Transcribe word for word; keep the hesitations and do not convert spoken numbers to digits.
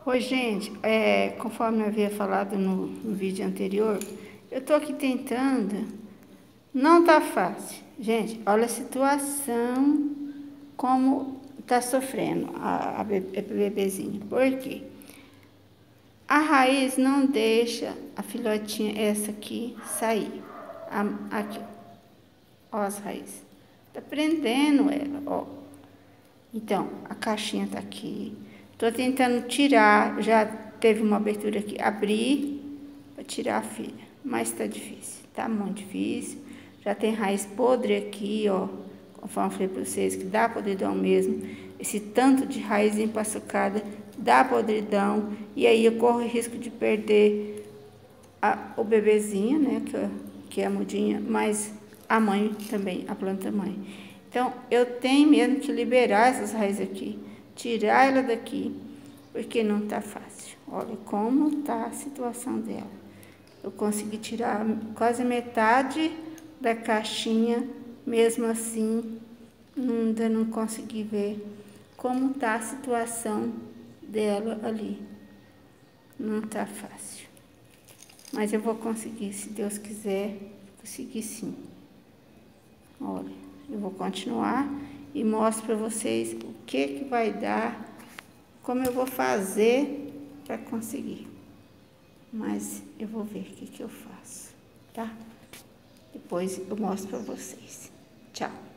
Oi, gente, é, conforme eu havia falado no, no vídeo anterior, eu tô aqui tentando, não tá fácil. Gente, olha a situação, como tá sofrendo a, a, bebê, a bebezinha. Por quê? A raiz não deixa a filhotinha, essa aqui, sair. A, aqui, ó as raízes. Tá prendendo ela, ó. Então, a caixinha tá aqui. Tô tentando tirar, já teve uma abertura aqui, abrir para tirar a filha, mas tá difícil, tá muito difícil. Já tem raiz podre aqui, ó, conforme eu falei para vocês, que dá podridão mesmo. Esse tanto de raiz empaçocada dá podridão, e aí eu corro o risco de perder a, o bebezinho, né, que, que é a mudinha, mas a mãe também, a planta mãe. Então, eu tenho mesmo que liberar essas raízes aqui, tirar ela daqui, porque não tá fácil. Olha como tá a situação dela. Eu consegui tirar quase metade da caixinha, mesmo assim, ainda não consegui ver como tá a situação dela ali. Não tá fácil. Mas eu vou conseguir, se Deus quiser, conseguir sim. Olha, eu vou continuar e mostro para vocês o que que vai dar, como eu vou fazer para conseguir. Mas eu vou ver o que que eu faço, tá? Depois eu mostro para vocês. Tchau.